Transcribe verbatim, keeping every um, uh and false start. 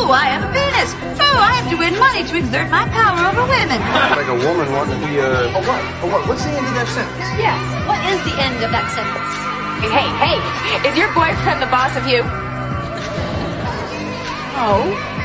Oh, I am Venus. Oh, I have to win money to exert my power over women. Like a woman wanting to be a... Oh, what? Oh, what? What's the end of that sentence? Yes, what is the end of that sentence? Hey, hey, is your boyfriend the boss of you? Oh.